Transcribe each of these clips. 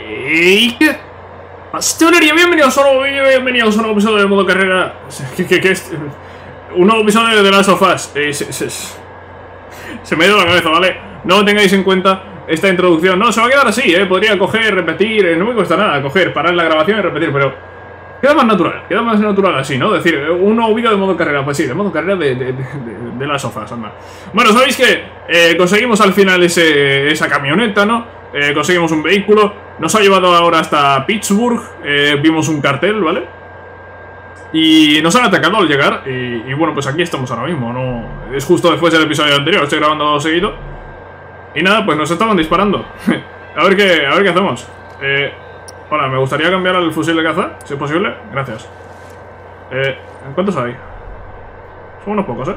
¡Ey! ¡Pastelería! Bienvenidos a un nuevo vídeo, bienvenidos a un nuevo episodio de modo carrera. ¿Qué es? Un nuevo episodio de Last of Us. Se me ha ido la cabeza, ¿vale? No tengáis en cuenta esta introducción. No, se va a quedar así, podría coger, repetir, no me cuesta nada coger, parar la grabación y repetir, pero queda más natural así, ¿no? Decir, un nuevo vídeo de modo carrera, pues sí, de modo carrera de Last of Us, anda. Bueno, sabéis que conseguimos al final esa camioneta, ¿no? Conseguimos un vehículo, nos ha llevado ahora hasta Pittsburgh, vimos un cartel, ¿vale? Y nos han atacado al llegar, y bueno, pues aquí estamos ahora mismo, ¿no? Es justo después del episodio anterior, estoy grabando seguido. Y nada, pues nos estaban disparando. a ver qué hacemos. Hola, me gustaría cambiar el fusil de caza, si es posible. Gracias. ¿Cuántos hay? Son unos pocos,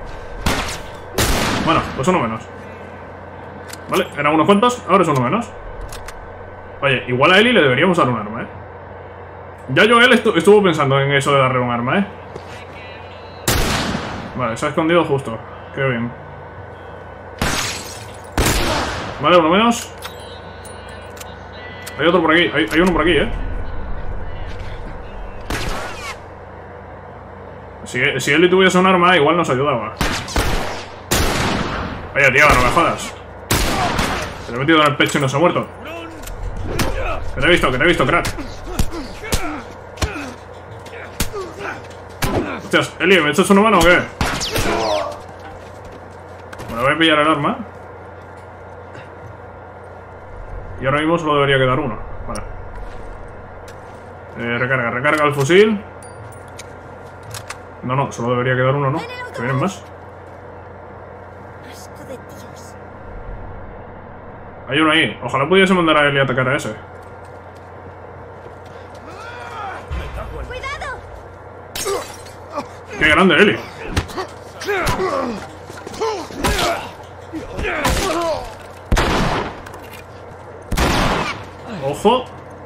Bueno, pues uno menos. Vale, eran unos cuantos, ahora es uno menos. Oye, igual a Ellie le deberíamos dar un arma, Ya Joel estuvo pensando en eso de darle un arma, Vale, se ha escondido justo. Qué bien. Vale, uno menos. Hay otro por aquí, hay uno por aquí, Si Ellie tuviese un arma, igual nos ayudaba. Oye, tío, no me jodas. Se le he metido en el pecho y no se ha muerto. Que te he visto, crack. Hostias, Ellie, ¿me echas una mano o qué? Bueno, voy a pillar el arma. Y ahora mismo solo debería quedar uno. Vale. Recarga el fusil. No, solo debería quedar uno, ¿no? ¿Que vienen más? Hay uno ahí. Ojalá pudiese mandar a Ellie a atacar a ese. ¡Qué grande, Ellie! ¡Ojo!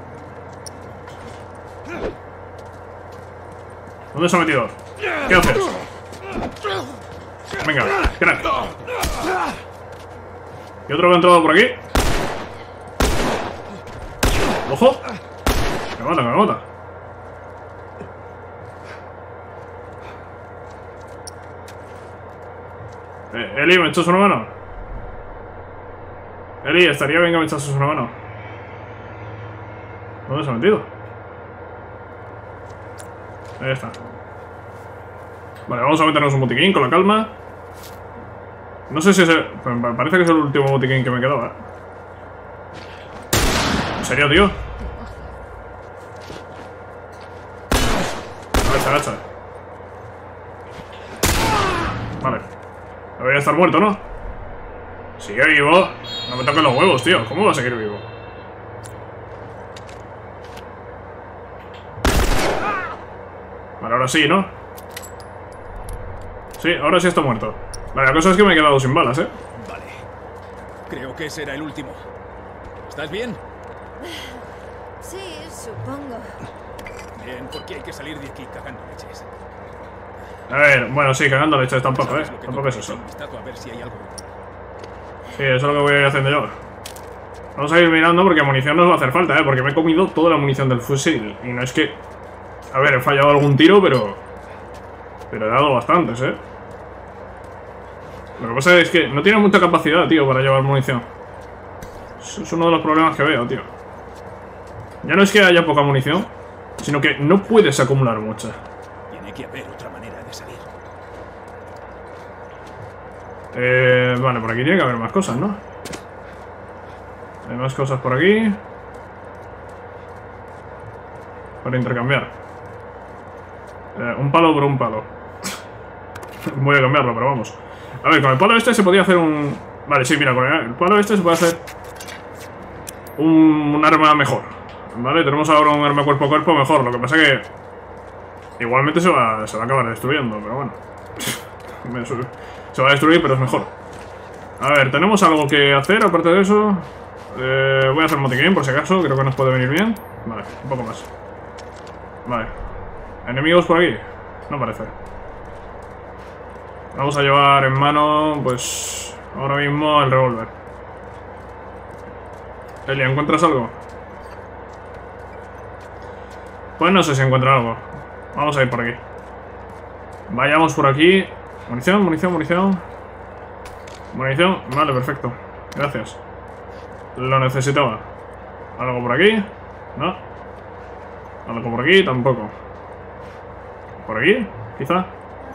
¿Dónde se ha metido? ¿Qué haces? Venga, crack. ¿Y otro que ha entrado por aquí? ¡Ojo! Me mata. Ellie, ¿me echas una mano? Ellie, estaría bien que me echases una mano. ¿Dónde se ha metido? Ahí está. Vale, vamos a meternos un botiquín con la calma. No sé si es el... Parece que es el último botiquín que me quedaba. ¿En serio, tío? Agacha. Vale. Debería estar muerto, ¿no? Sigue vivo. No me toques los huevos, tío. ¿Cómo va a seguir vivo? Vale, ahora sí, ¿no? Sí, ahora sí está muerto. Vale, la cosa es que me he quedado sin balas, Vale. Creo que ese era el último. ¿Estás bien? Sí, supongo. Bien, porque hay que salir de aquí cagando leches. A ver, bueno, sí, cagando leches tampoco, Tampoco es eso. A ver si hay algo. Sí, eso es lo que voy a ir haciendo yo. Vamos a ir mirando porque munición nos va a hacer falta, Porque me he comido toda la munición del fusil. Y no es que... A ver, he fallado algún tiro, pero he dado bastantes, Lo que pasa es que no tiene mucha capacidad, tío, para llevar munición. Es uno de los problemas que veo, tío. Ya no es que haya poca munición, sino que no puedes acumular mucha. Tiene que haber otra manera de salir. Vale, por aquí tiene que haber más cosas, ¿no? Hay más cosas por aquí. Para intercambiar. Un palo por un palo. Voy a cambiarlo, pero vamos. A ver, con el palo este se podía hacer un... Vale, sí, mira, con el palo este se puede hacer un arma mejor. Vale, tenemos ahora un arma cuerpo a cuerpo mejor. Lo que pasa que igualmente se va a acabar destruyendo, pero bueno. Se va a destruir, pero es mejor. A ver, ¿tenemos algo que hacer aparte de eso? Voy a hacer un botiquín por si acaso, creo que nos puede venir bien. Vale, un poco más. Vale. ¿Enemigos por aquí? No parece. Vamos a llevar en mano, pues... ahora mismo el revólver. Ellie, ¿encuentras algo? Pues no sé si encuentro algo. Vamos a ir por aquí. Vayamos por aquí. Munición, munición, munición. Munición. Vale, perfecto. Gracias. Lo necesitaba. ¿Algo por aquí? No. ¿Algo por aquí? Tampoco. ¿Por aquí? Quizá.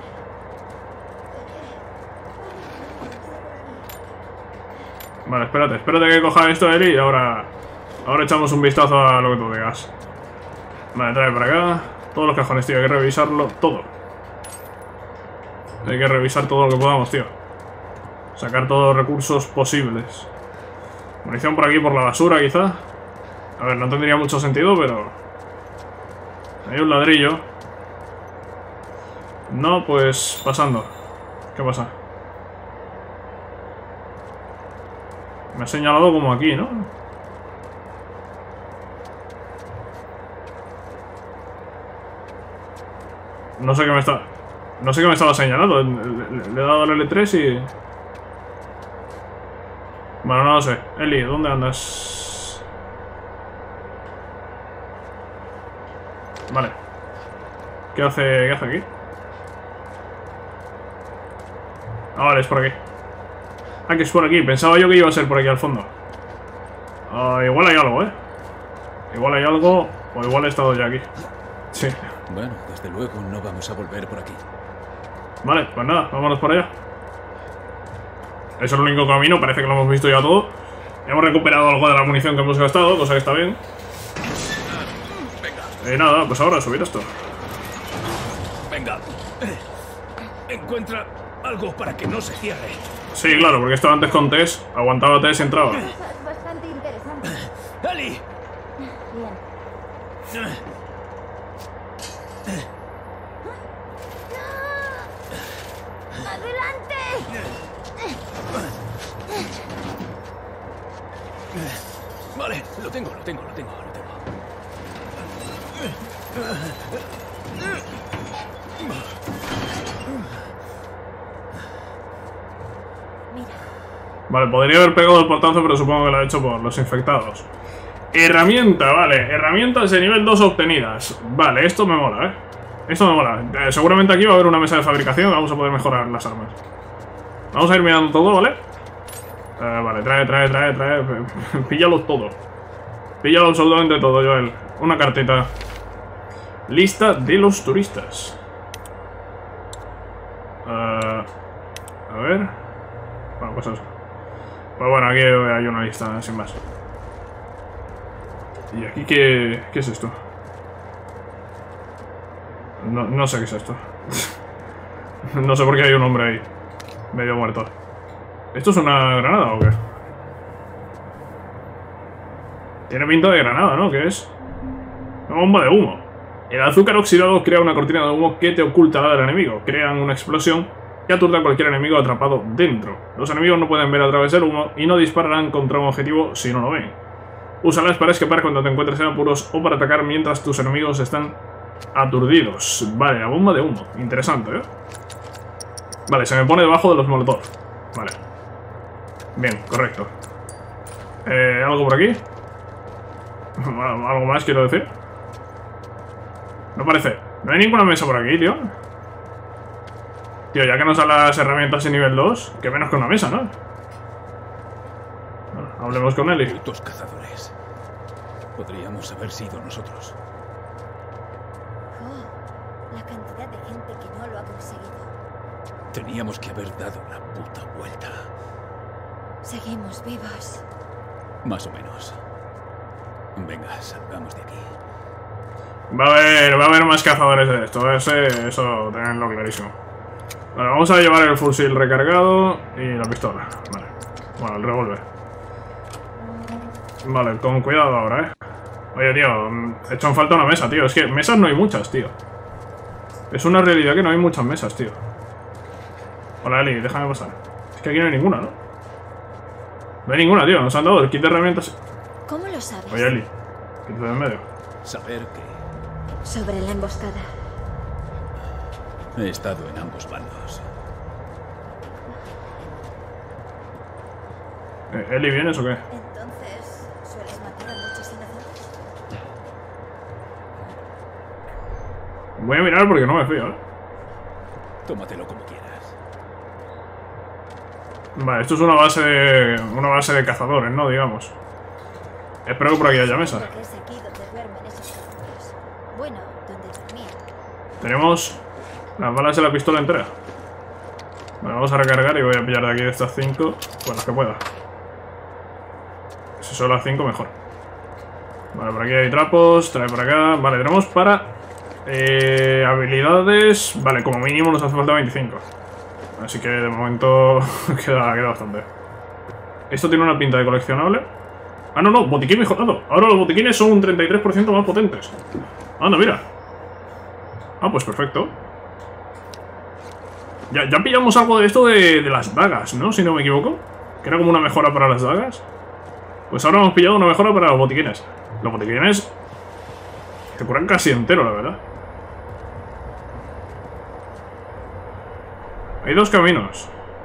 Vale, espérate que coja esto, Eli, y ahora echamos un vistazo a lo que tú digas. Vale, trae para acá. Todos los cajones, tío, hay que revisarlo todo. Hay que revisar todo lo que podamos, tío. Sacar todos los recursos posibles. Munición por aquí, por la basura, quizá. A ver, no tendría mucho sentido, pero... hay un ladrillo. No, pues pasando. ¿Qué pasa? Me ha señalado como aquí, ¿no? No sé qué me está... no sé qué me estaba señalando. Le he dado al L3 y... bueno, no lo sé. Eli, ¿dónde andas? Vale. ¿Qué hace aquí? Ah, vale, es por aquí. Ah, que es por aquí. Pensaba yo que iba a ser por aquí al fondo. Igual hay algo, ¿eh? Igual hay algo, o igual he estado ya aquí. Sí. Bueno, desde luego no vamos a volver por aquí. Vale, pues nada, vámonos por allá. Eso es el único camino, parece que lo hemos visto ya todo. Hemos recuperado algo de la munición que hemos gastado, cosa que está bien. Venga. Y nada, pues ahora subir esto. Venga. Encuentra algo para que no se cierre. Sí, claro, porque esto antes con Tess, aguantaba Tess y entraba. Es bastante interesante. ¡Ali! Bien. ¡Adelante! Vale, lo tengo. Mira. Vale, podría haber pegado el portazo, pero supongo que lo ha hecho por los infectados. Herramienta, vale. Herramientas de nivel 2 obtenidas. Vale, esto me mola, ¿eh? Esto me mola. Seguramente aquí va a haber una mesa de fabricación y vamos a poder mejorar las armas. Vamos a ir mirando todo, ¿vale? Vale, trae. Píllalo todo. Píllalo absolutamente todo, Joel. Una cartita. Lista de los turistas. A ver. Bueno, pues eso. Pues bueno, aquí hay una lista, sin más. ¿Y aquí qué es esto? No sé qué es esto. No sé por qué hay un hombre ahí, medio muerto. ¿Esto es una granada o qué? Tiene pinta de granada, ¿no? ¿Qué es? Una bomba de humo. El azúcar oxidado crea una cortina de humo que te oculta la del enemigo. Crean una explosión que aturde a cualquier enemigo atrapado dentro. Los enemigos no pueden ver a través del humo y no dispararán contra un objetivo si no lo ven. Úsalas para escapar cuando te encuentres en apuros o para atacar mientras tus enemigos están aturdidos. Vale, la bomba de humo. Interesante, ¿eh? Vale, se me pone debajo de los molotov. Vale. Bien, correcto. ¿Algo por aquí? ¿Algo más quiero decir? No parece. No hay ninguna mesa por aquí, tío. Tío, ya que nos dan las herramientas en nivel 2, que menos que una mesa, ¿no? Bueno, hablemos con Eli. Putos cazadores. Podríamos haber sido nosotros. Oh, la cantidad de gente que no lo ha conseguido. Teníamos que haber dado la puta vuelta. Seguimos vivos. Más o menos. Venga, salgamos de aquí. Va a haber más cazadores de esto, eso tenedlo clarísimo. Vale, vamos a llevar el fusil recargado y la pistola. Vale. Bueno, el revólver. Vale, con cuidado ahora, Oye, tío, he hecho en falta una mesa, tío. Es que mesas no hay muchas, tío. Es una realidad que no hay muchas mesas, tío. Hola, Eli, déjame pasar. Es que aquí no hay ninguna, ¿no? No hay ninguna, tío. Nos han dado el kit de herramientas. ¿Cómo lo sabes? Oye, Eli, quítate de en medio. Saber que Sobre la emboscada. he estado en ambos bandos. ¿Eli, vienes o qué? Entonces, ¿sueles matar a muchos inocentes? Voy a mirar porque no me fío, ¿eh? Tómatelo como quieras. Vale, esto es una base de cazadores, ¿no? Digamos. Espero que por aquí haya mesa. Creo que es aquí donde duermen esos cazadores. Bueno, donde dormían. Tenemos las balas de la pistola entera. Vale, vamos a recargar y voy a pillar de aquí de estas 5, pues las que pueda. Si son las 5, mejor. Vale, por aquí hay trapos, trae por acá. Vale, tenemos para habilidades. Vale, como mínimo nos hace falta 25. Así que de momento queda bastante. Esto tiene una pinta de coleccionable. Ah, no, botiquín mejorado. Ahora los botiquines son un 33% más potentes. Anda, mira. Ah, pues perfecto. Ya pillamos algo de esto de las dagas, ¿no? Si no me equivoco. Que era como una mejora para las dagas. Pues ahora hemos pillado una mejora para los botiquines. Los botiquines te curan casi entero, la verdad. Hay dos caminos.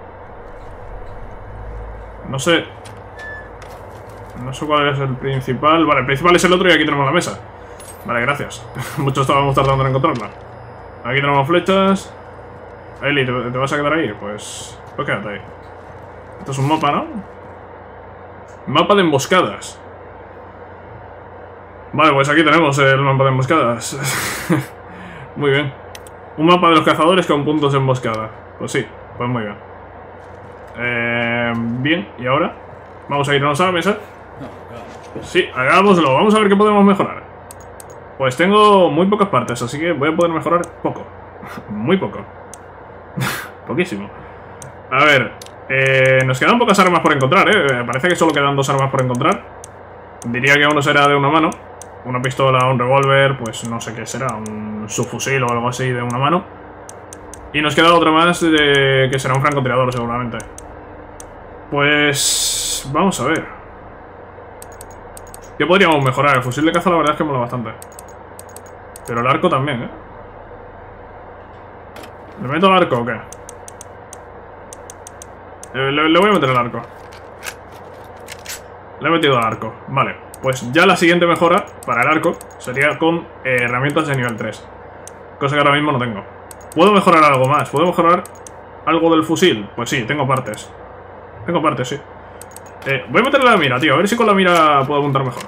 No sé cuál es el principal. Vale, el principal es el otro y aquí tenemos la mesa. Vale, gracias. Mucho estábamos tardando en encontrarla. Aquí tenemos flechas. Eli, ¿te vas a quedar ahí? Pues quédate ahí. Esto es un mapa, ¿no? Mapa de emboscadas. Vale, pues aquí tenemos el mapa de emboscadas. Muy bien. Un mapa de los cazadores con puntos de emboscada. Pues sí, pues muy bien. Bien, ¿y ahora? Vamos a irnos a la mesa. Sí, hagámoslo. Vamos a ver qué podemos mejorar. Pues tengo muy pocas partes, así que voy a poder mejorar poco. Muy poco. Poquísimo. A ver, nos quedan pocas armas por encontrar, parece que solo quedan 2 armas por encontrar. Diría que uno será de una mano. Una pistola, un revólver, pues no sé qué será, un subfusil o algo así de una mano. Y nos queda otra más que será un francotirador seguramente. Pues vamos a ver. ¿Qué podríamos mejorar? El fusil de caza la verdad es que mola bastante. Pero el arco también, ¿Le meto el arco o qué? Le voy a meter el arco. Le he metido el arco. Vale, pues ya la siguiente mejora para el arco sería con herramientas de nivel 3. Cosa que ahora mismo no tengo. ¿Puedo mejorar algo más? ¿Puedo mejorar algo del fusil? Pues sí, tengo partes. Tengo partes, sí. Voy a meterle la mira, tío. A ver si con la mira puedo apuntar mejor.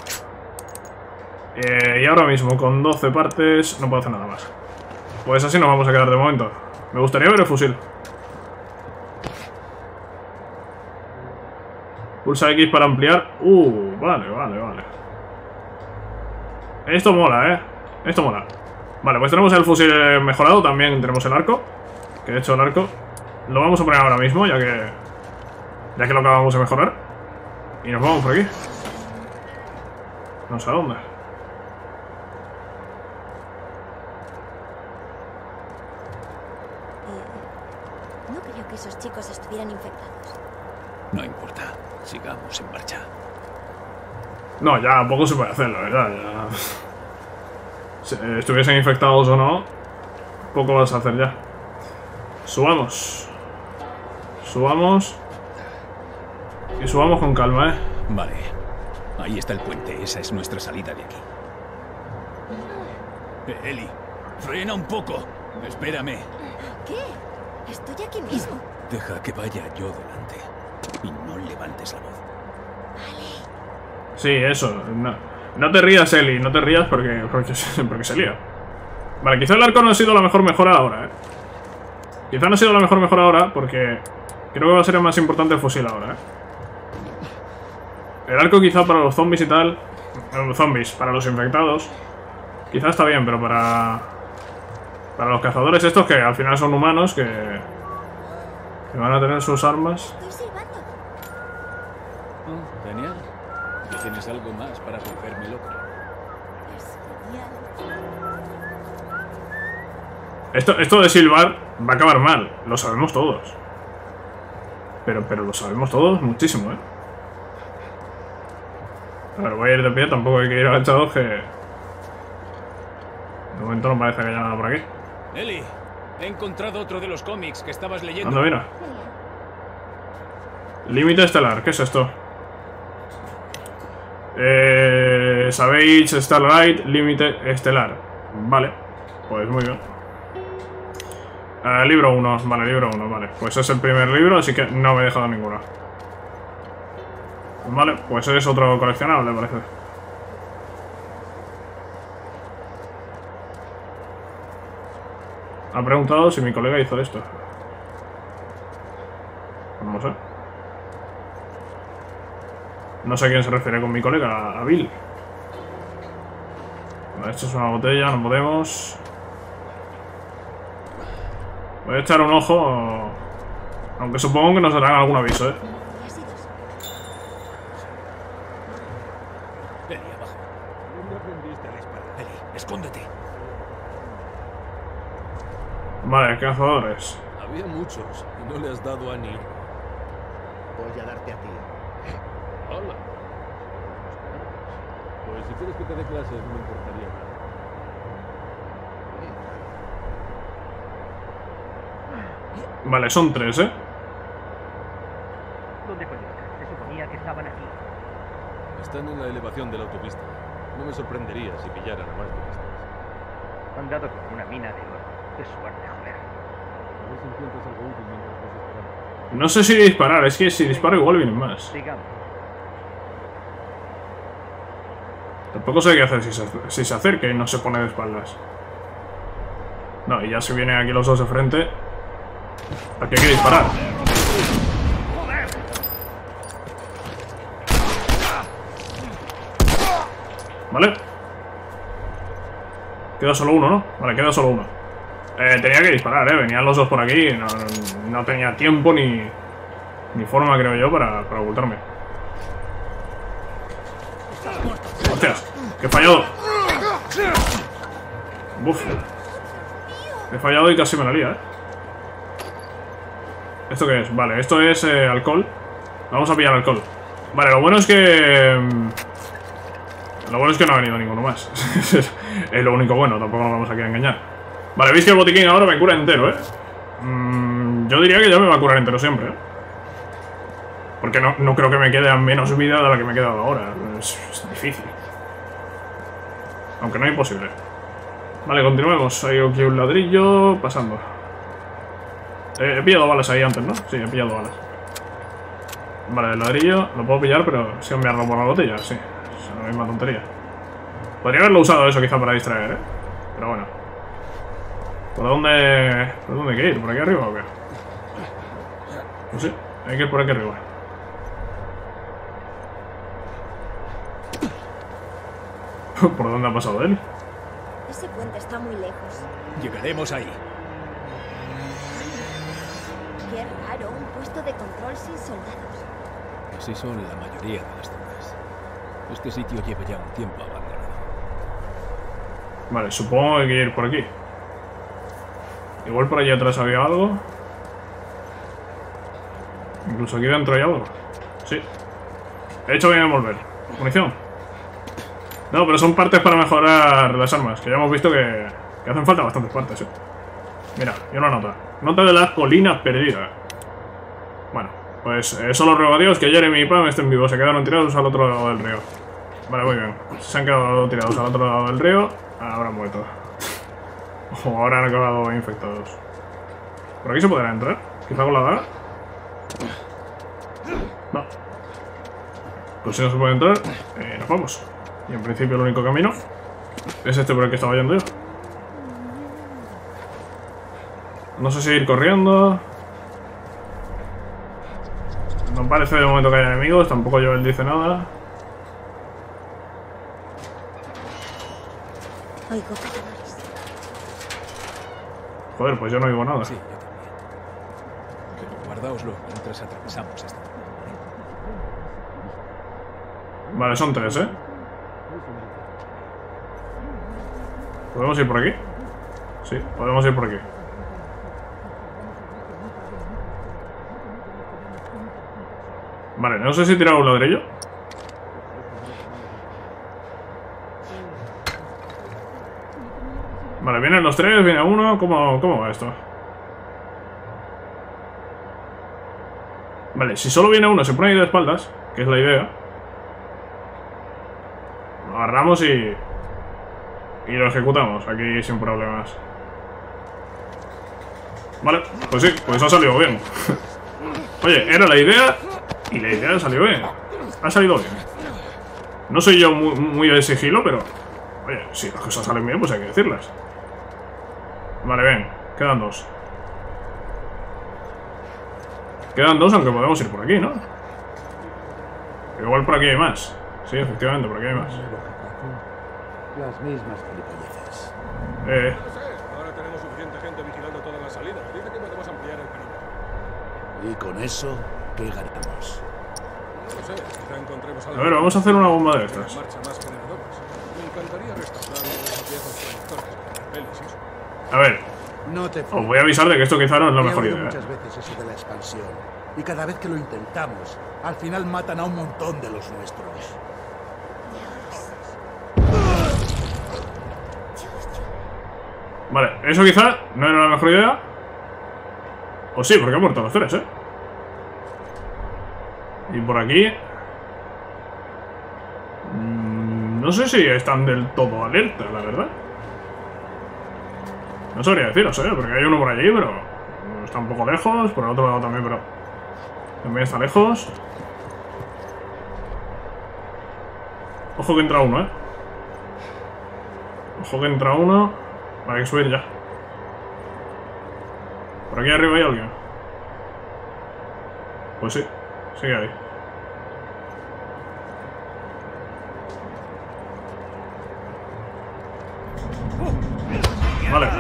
Y ahora mismo, con 12 partes, no puedo hacer nada más. Pues así nos vamos a quedar de momento. Me gustaría ver el fusil. Pulsa X para ampliar. Vale. Esto mola, Esto mola. Vale, pues tenemos el fusil mejorado. También tenemos el arco. Que de hecho el arco lo vamos a poner ahora mismo, ya que lo acabamos de mejorar. Y nos vamos por aquí. No sé a dónde. No creo que esos chicos estuvieran infectados. No importa. Sigamos en marcha. No, ya poco se puede hacer, la verdad. Ya... Si estuviesen infectados o no, poco vas a hacer ya. Subamos. Subamos. Y subamos con calma, Vale. Ahí está el puente. Esa es nuestra salida de aquí. Eli, frena un poco. Espérame. ¿Qué? Estoy aquí mismo. Deja que vaya yo delante. Y no levantes la voz. Sí, eso. No te rías, Eli. No te rías porque se lía. Vale, quizá el arco no ha sido la mejor mejora ahora, Quizá no ha sido la mejor mejora ahora porque creo que va a ser más importante el fusil ahora, El arco quizá para los zombies y tal... Zombies, para los infectados quizá está bien, pero para los cazadores estos que al final son humanos que van a tener sus armas. Estoy silbando. Oh, genial. ¿Y tienes algo más para volverme loco? Es genial. Esto de silbar va a acabar mal, lo sabemos todos. Pero lo sabemos todos muchísimo, A ver, voy a ir de pie, tampoco hay que ir agachados, que... De momento no parece que haya nada por aquí. Eli, he encontrado otro de los cómics que estabas leyendo. Anda, mira. Límite estelar, ¿qué es esto? Savage Starlight, límite estelar. Vale. Pues muy bien. Libro 1, vale, libro 1, vale. Pues es el primer libro, así que no me he dejado ninguno. Vale, pues es otro coleccionable, parece. Ha preguntado si mi colega hizo esto. No sé. No sé a quién se refiere con mi colega, a Bill. Vale, esto es una botella, no podemos. Voy a echar un ojo. Aunque supongo que nos darán algún aviso, Eli, abajo. ¿Dónde aprendiste a disparar? Eli, escóndete. Vale, cazadores. Había muchos y no le has dado a ni uno. Voy a darte a ti. Hola. Pues si quieres que te dé clases, no me importaría nada. Vale, son 3, ¿eh? ¿Dónde coño están? Se suponía que estaban aquí. Están en la elevación de la autopista. No me sorprendería si pillaran a más turistas. Han dado con una mina de oro. Qué suerte, joder. A ver si encuentras algo útil mientras los esperamos. No sé si disparar, es que si disparo igual vienen más. Sigamos. Tampoco sé qué hacer si se acerca y no se pone de espaldas. No, y ya se vienen aquí los dos de frente. ¿Para qué hay que disparar? Vale. Queda solo uno, ¿no? Vale, queda solo uno. Tenía que disparar, venían los dos por aquí. No tenía tiempo ni forma, creo yo, para ocultarme. ¡Hostias! ¡Que he fallado! ¡Buf! He fallado y casi me la lía, ¿Esto qué es? Vale, esto es alcohol. Vamos a pillar alcohol. Vale, lo bueno es que... Lo bueno es que no ha venido ninguno más. Es lo único bueno, tampoco nos vamos aquí a engañar. Vale, veis que el botiquín ahora me cura entero, yo diría que ya me va a curar entero siempre, Porque no creo que me quede a menos vida de la que me he quedado ahora. Es difícil. Aunque no es imposible. Vale, continuemos. Hay aquí un ladrillo pasando. He pillado balas ahí antes, ¿no? Sí, he pillado balas. Vale, el ladrillo lo puedo pillar, pero si enviarlo por la botella, sí. Es la misma tontería. Podría haberlo usado eso quizá para distraer, Pero bueno. ¿Por dónde hay que ir? ¿Por aquí arriba o qué? Pues sí, hay que ir por aquí arriba. ¿Por dónde ha pasado él? Ese puente está muy lejos. Llegaremos ahí. Qué raro, un puesto de control sin soldados. Así son la mayoría de las zonas. Este sitio lleva ya un tiempo abandonado. Vale, supongo que hay que ir por aquí. Igual por allí atrás había algo. Incluso aquí dentro hay algo. Sí. He hecho bien en volver. Munición. No, pero son partes para mejorar las armas. Que ya hemos visto que hacen falta bastantes partes, Mira, y una nota. Nota de las colinas perdidas. Bueno, pues solo ruego a Dios que Jeremy y Pam estén vivos. Se quedaron tirados al otro lado del río. Vale, muy bien. Se han quedado tirados al otro lado del río. Ahora han muerto. O ahora han acabado infectados. ¿Por aquí se podrá entrar? ¿Quizá con la daga? No. Pues si no se puede entrar, nos vamos. Y en principio el único camino es este por el que estaba yendo yo. No sé si ir corriendo. No parece de momento que haya enemigos. Tampoco Joel dice nada. Oigo cadáveres. Joder, pues yo no oigo nada. Sí, yo también. Pero guardaoslo mientras atravesamos esta zona. Vale, son 3, ¿Podemos ir por aquí? Sí, podemos ir por aquí. Vale, no sé si he tirado un ladrillo. Vale, vienen los 3, viene uno. ¿Cómo va esto? Vale, si solo viene uno, se pone ahí de espaldas, que es la idea. Lo agarramos y y lo ejecutamos aquí sin problemas. Vale, pues sí, pues ha salido bien. Oye, era la idea y la idea salió bien. Ha salido bien. No soy yo muy de sigilo, pero... Oye, si las cosas salen bien, pues hay que decirlas. Vale, bien. Quedan 2. Quedan 2, aunque podemos ir por aquí, ¿no? Igual por aquí hay más. Sí, efectivamente, por aquí hay más. Las mismas gilipolleces. No sé, ahora tenemos suficiente gente vigilando todas las salidas. Dice que podemos ampliar el perímetro. ¿Y con eso qué ganamos? No lo sé, quizá encontremos algo. A ver, vamos a hacer una bomba de estas. Marcha más generadoras. Me encantaría restaurar uno de esos viejos conectores con papeles y eso. A ver, No te os voy a avisar de que esto quizá no es la He mejor oído idea. muchas veces eso de la expansión. Y cada vez que lo intentamos, al final matan a un montón de los nuestros. Vale, eso quizá no era la mejor idea. O sí, porque han muerto los 3, ¿eh? Y por aquí... no sé si están del todo alerta, la verdad. No sabría deciros, ¿eh? Porque hay uno por allí, pero... está un poco lejos. Por el otro lado también, pero... también está lejos. Ojo que entra uno, ¿eh? Ojo que entra uno. Vale, hay que subir ya. Por aquí arriba hay alguien. Pues sí, sigue ahí. Vale.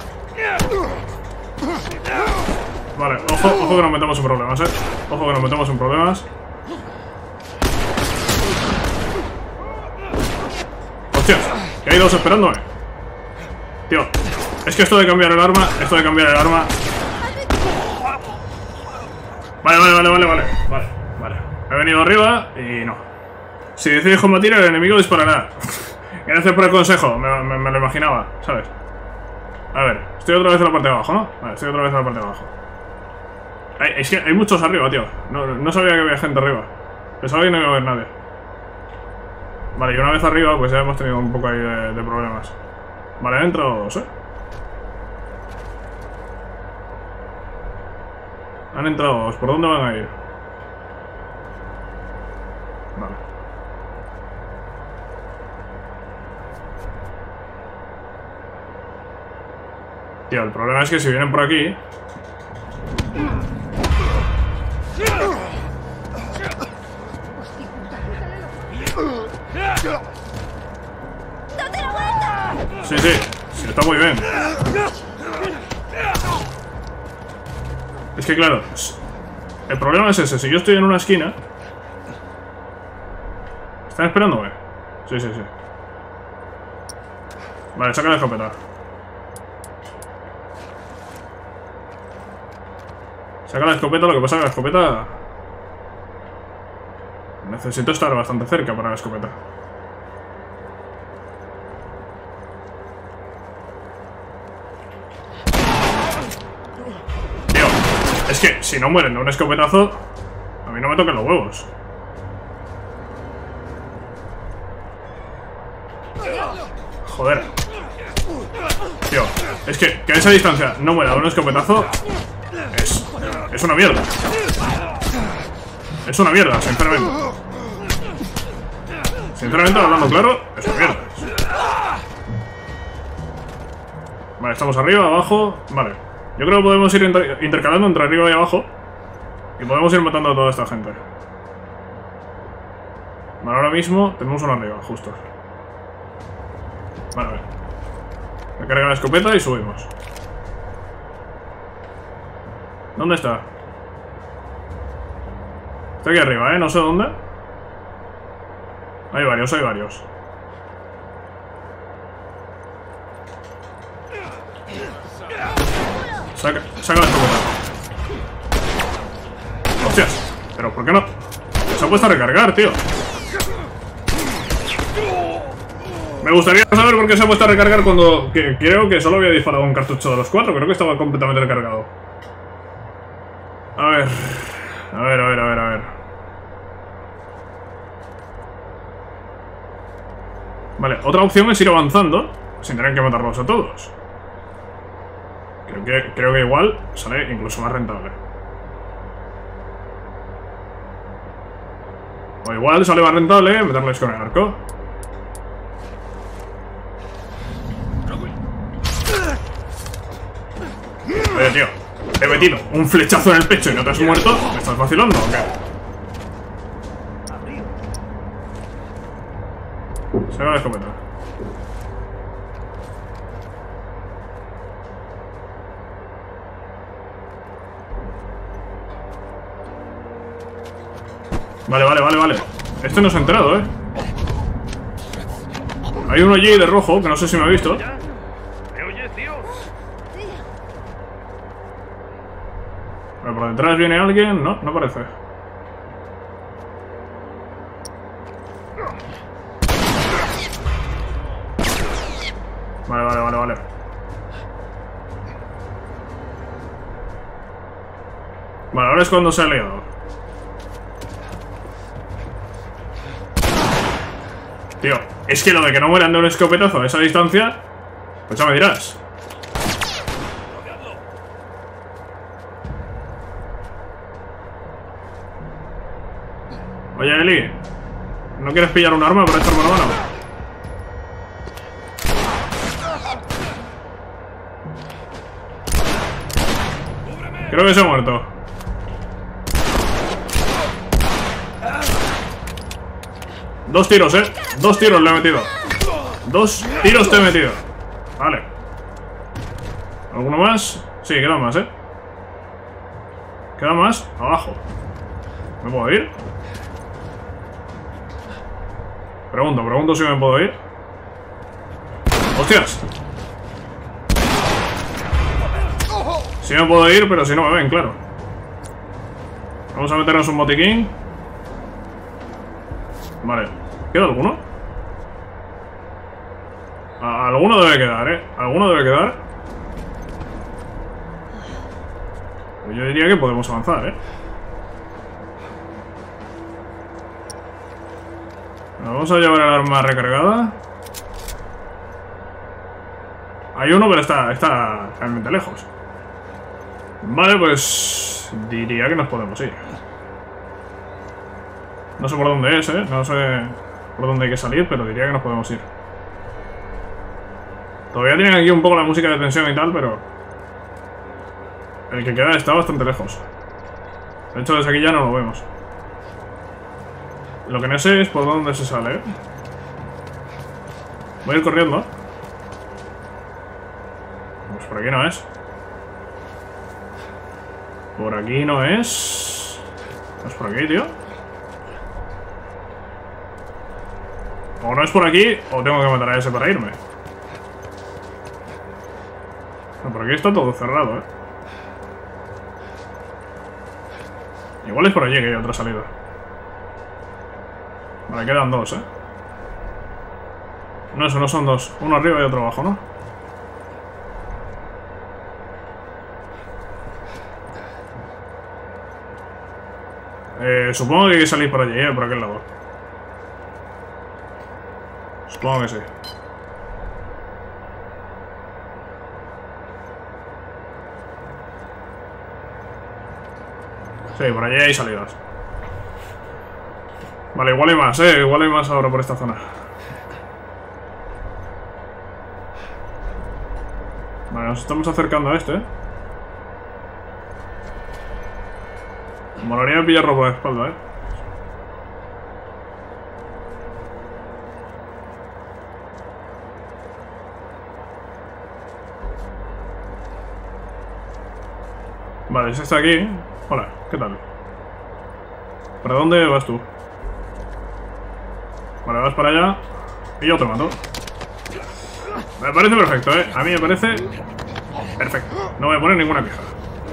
Vale, ojo que nos metemos en problemas, Ojo que nos metemos en problemas. ¡Hostias! Que hay 2 esperándome. Tío, es que esto de cambiar el arma... Vale. He venido arriba y no. Si decides combatir, el enemigo disparará. Gracias por el consejo, me lo imaginaba, ¿sabes? A ver, estoy otra vez en la parte de abajo, ¿no? Vale, estoy otra vez en la parte de abajo. Es que hay muchos arriba, tío. No sabía que había gente arriba. Pensaba que no iba a haber nadie. Vale, y una vez arriba, pues ya hemos tenido un poco ahí de problemas. Vale, dentro, ¿sí? Han entrado, ¿por dónde van a ir? Vale. Tío, el problema es que si vienen por aquí... ¡Date la vuelta! Sí, está muy bien. Es que claro, el problema es ese, si yo estoy en una esquina... ¿Están esperándome? Sí. Vale, saca la escopeta. Saca la escopeta, lo que pasa es que la escopeta... necesito estar bastante cerca para la escopeta. Tío, es que si no mueren de un escopetazo, a mí no me toquen los huevos. Joder. Tío, es que a esa distancia no muera de un escopetazo es una mierda. Es una mierda, sinceramente. Sinceramente, hablando claro, es una mierda. Vale, estamos arriba, abajo. Vale. Yo creo que podemos ir intercalando entre arriba y abajo. Y podemos ir matando a toda esta gente. Vale, ahora mismo tenemos uno arriba, justo. Vale, a ver. Recarga la escopeta y subimos. ¿Dónde está? Está aquí arriba, no sé dónde. Hay varios. Saca la escopeta. ¡Hostias! ¿Pero por qué no? Se ha puesto a recargar, tío. Me gustaría saber por qué se ha puesto a recargar cuando... creo que solo había disparado un cartucho de los 4. Creo que estaba completamente recargado. A ver. Vale, otra opción es ir avanzando sin tener que matarlos a todos. Creo que igual sale incluso más rentable. O igual sale más rentable meterles con el arco. Oye, tío, te he metido un flechazo en el pecho y no te has muerto. ¿Me estás vacilando o qué? Se va la escopeta. Vale. Este no se ha enterado, Hay uno allí de rojo que no sé si me ha visto. ¿Me oyes, tío? Pero por detrás viene alguien. No, no parece. Vale. Vale, ahora es cuando se ha liado. Tío, es que lo de que no mueran de un escopetazo a esa distancia, pues ya me dirás. Oye, Eli, ¿no quieres pillar un arma para echarme la mano? Creo que se ha muerto. Dos tiros, Dos tiros le he metido. Dos tiros te he metido. Vale. ¿Alguno más? Sí, quedan más, Quedan más abajo. ¿Me puedo ir? Pregunto si me puedo ir. ¡Hostias! Sí me puedo ir, pero si no me ven, claro. Vamos a meternos un botiquín. Vale. ¿Queda alguno? Alguno debe quedar, Alguno debe quedar. Pues yo diría que podemos avanzar, Vamos a llevar el arma recargada. Hay uno, pero está realmente lejos. Vale, pues diría que nos podemos ir. No sé por dónde es, No sé por dónde hay que salir, pero diría que nos podemos ir. Todavía tienen aquí un poco la música de tensión y tal, pero el que queda está bastante lejos. De hecho, desde aquí ya no lo vemos. Lo que no sé es por dónde se sale, Voy a ir corriendo. Pues por aquí no es. Por aquí no es. ¿No es por aquí, tío? O no es por aquí, o tengo que matar a ese para irme. No, por aquí está todo cerrado, Igual es por allí que hay otra salida. Vale, quedan dos, No, eso no son dos. Uno arriba y otro abajo, ¿no? Supongo que hay que salir por allí, por aquel lado. Supongo que sí. Sí, por allí hay salidas. Vale, igual hay más, igual hay más ahora por esta zona. Vale, nos estamos acercando a este, Me molaría pillarlo por la espalda, Vale, ese está aquí. Hola, ¿qué tal? ¿Para dónde vas tú? Vale, vas para allá y yo te mato. Me parece perfecto, A mí me parece perfecto. No voy a poner ninguna queja.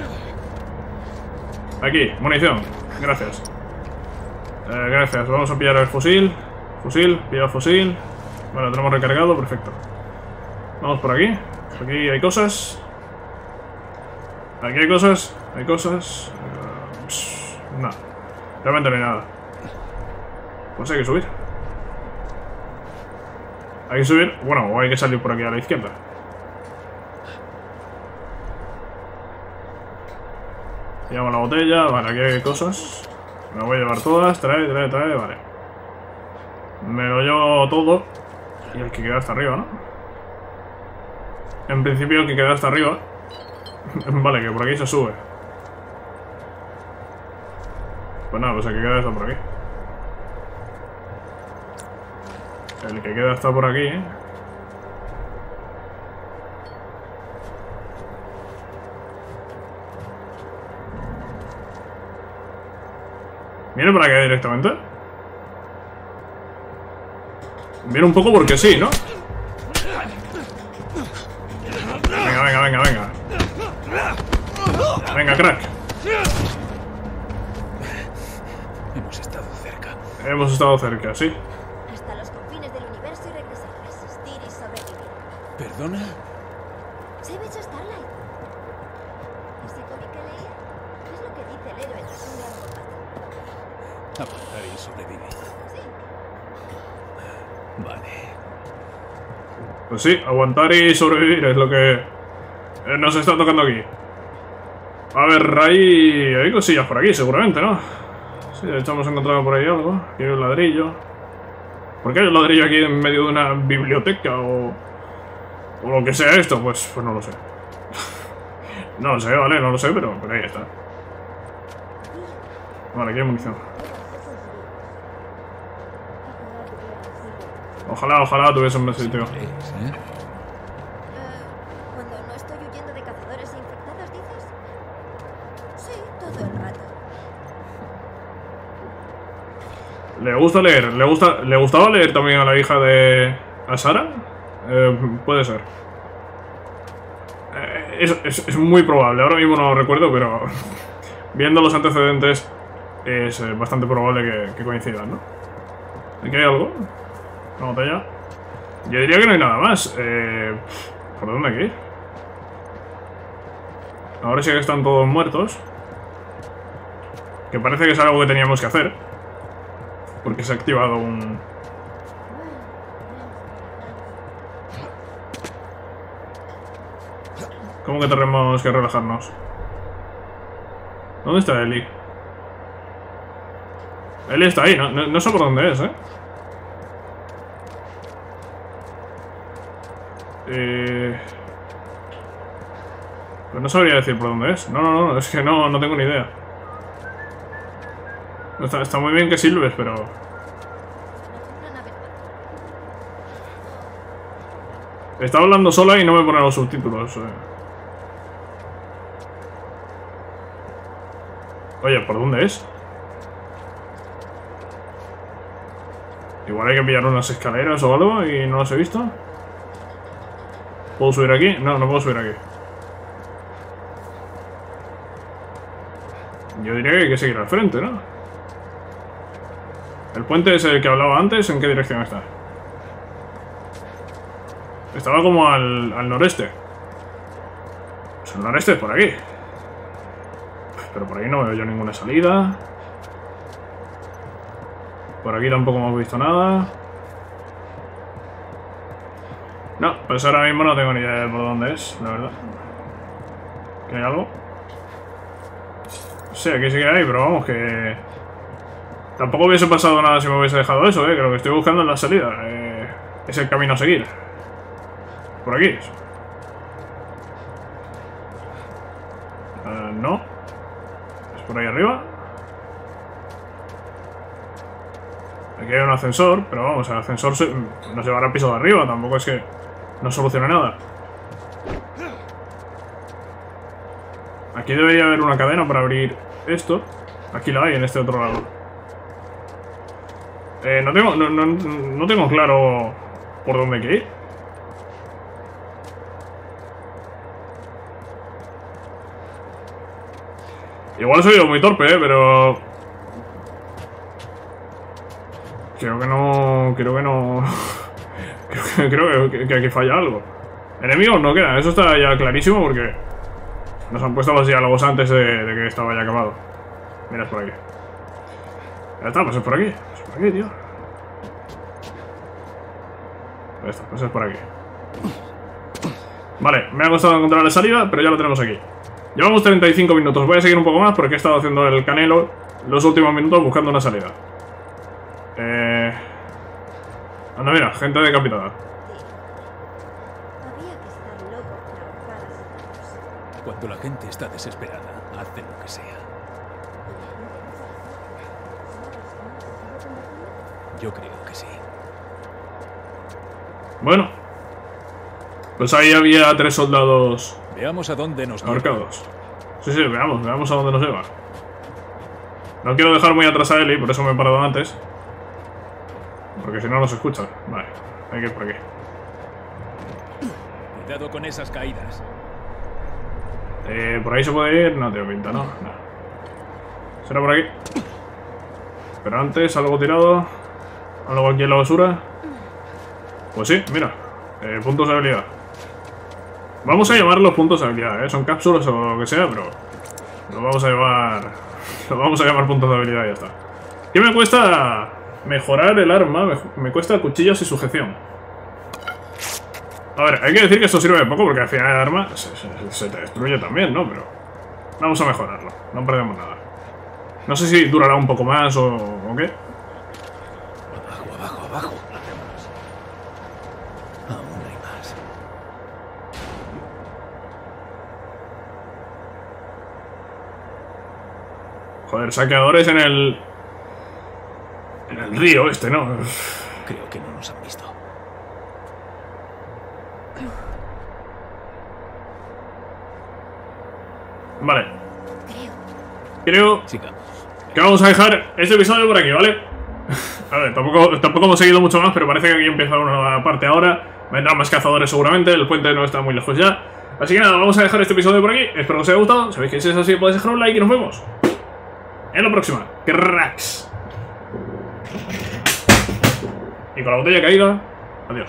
Aquí, munición. Gracias. Gracias. Vamos a pillar el fusil. Pilla fusil. Vale, lo tenemos recargado, perfecto. Vamos por aquí. Aquí hay cosas. Aquí hay cosas. Hay cosas. No. Realmente no hay nada. Pues hay que subir. Hay que subir, bueno, o hay que salir por aquí a la izquierda. Llevamos la botella, vale, aquí hay cosas. Me voy a llevar todas, trae, vale. Me lo llevo todo. Y el que queda hasta arriba, ¿no? En principio el que queda hasta arriba. Vale, que por aquí se sube. Pues nada, pues el que queda está por aquí. El que queda está por aquí, ¿eh? ¿Viene para acá directamente? Viene un poco porque sí, ¿no? Venga. Venga, crack. Hemos estado cerca. Hemos estado cerca, sí. Hasta los confines del universo y regresar, resistir y sobrevivir. ¿Perdona? ¿Sabes Starlight? ¿Ese cómic que leí? Es lo que dice el héroe en su gran combate. Aguantar y sobrevivir. Sí. Vale. Pues sí, aguantar y sobrevivir es lo que nos está tocando aquí. A ver, hay cosillas por aquí, seguramente, ¿no? Sí, de hecho hemos encontrado por ahí algo. Aquí hay un ladrillo. ¿Por qué hay un ladrillo aquí en medio de una biblioteca o lo que sea esto? Pues no lo sé. No lo sé, vale, no lo sé, pero ahí está. Vale, aquí hay munición. Ojalá tuviese un sitio. Cuando no estoy huyendo de cazadores e infectados, ¿dices? Sí, todo el rato. ¿Le gusta leer? ¿Le gustaba leer también a la hija de... a Sara? Puede ser. Es muy probable, ahora mismo no lo recuerdo, pero... viendo los antecedentes es bastante probable que coincidan, ¿no? ¿Aquí hay algo? Una botella. Yo diría que no hay nada más. ¿Por dónde hay que ir? Ahora sí que están todos muertos. Que parece que es algo que teníamos que hacer. Porque se ha activado un... ¿Cómo que tenemos que relajarnos? ¿Dónde está Eli? Eli está ahí, no sé por dónde es, Pues no sabría decir por dónde es. No, es que no tengo ni idea. Está muy bien que silbes, pero... Está hablando sola y no me pone los subtítulos. Oye, ¿por dónde es? Igual hay que pillar unas escaleras o algo y no las he visto. ¿Puedo subir aquí? No puedo subir aquí. Yo diría que hay que seguir al frente, ¿no? El puente es el que hablaba antes. ¿En qué dirección está? Estaba como al noreste. Pues el noreste es por aquí. Pero por ahí no veo yo ninguna salida. Por aquí tampoco hemos visto nada. No, pues ahora mismo no tengo ni idea de por dónde es, la verdad. ¿Que hay algo? Sí, aquí sí que hay, pero vamos, que... Tampoco hubiese pasado nada si me hubiese dejado eso, que lo que estoy buscando es la salida. Es el camino a seguir. Por aquí. No. Es por ahí arriba. Aquí hay un ascensor, pero vamos, el ascensor nos llevará al piso de arriba, tampoco es que no solucione nada. Aquí debería haber una cadena para abrir esto. Aquí la hay, en este otro lado. No tengo claro por dónde hay que ir. Igual soy yo muy torpe, pero... Creo que no... creo que aquí falla algo. Enemigos no quedan, eso está ya clarísimo porque... Nos han puesto los diálogos antes de que estaba ya acabado. Mira, es por aquí. Ya está, pues es por aquí. Es por aquí, tío. Esto, pues es por aquí. Vale, me ha costado encontrar la salida, pero ya lo tenemos aquí. Llevamos 35 minutos. Voy a seguir un poco más porque he estado haciendo el canelo los últimos minutos buscando una salida. Anda, mira, gente decapitada. Había que estar loco para ahorcar a Satanás. Cuando la gente está desesperada, hace lo que sea. Yo creo que sí. Bueno. Pues ahí había 3 soldados Veamos a dónde nos lleva. ahorcados. Sí, sí, veamos a dónde nos lleva. No quiero dejar muy atrás a Eli, por eso me he parado antes. Porque si no nos escucha. Vale, hay que ir por aquí. Cuidado con esas caídas. Por ahí se puede ir. No tengo pinta, ¿no? No. ¿Será por aquí? Pero antes, algo tirado. Algo aquí en la basura. Pues sí, mira. Puntos de habilidad. Vamos a llamarlos puntos de habilidad, ¿eh? Son cápsulas o lo que sea, pero lo vamos a llevar. Lo vamos a llamar puntos de habilidad y ya está. ¿Qué me cuesta mejorar el arma? Me cuesta cuchillos y sujeción. A ver, hay que decir que esto sirve de poco porque al final el arma se te destruye también, ¿no? Pero vamos a mejorarlo, no perdemos nada. No sé si durará un poco más o qué. Abajo, abajo, abajo. Aún hay más. Joder, saqueadores en el río este, ¿no? Creo que no nos han visto. Vale. Creo Sigamos. que vamos a dejar este episodio por aquí, ¿vale? A ver, tampoco hemos seguido mucho más, pero parece que aquí empieza una nueva parte ahora. Vendrán más cazadores seguramente, el puente no está muy lejos ya. Así que nada, vamos a dejar este episodio por aquí. Espero que os haya gustado. Sabéis que si es así podéis dejar un like y nos vemos en la próxima. ¡Cracks! Y con la botella caída, adiós.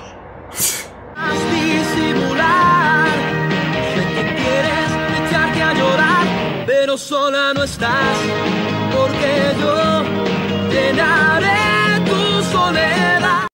Disimular, sé que quieres echarte a llorar, pero sola no estás, porque yo llenaré tu soledad.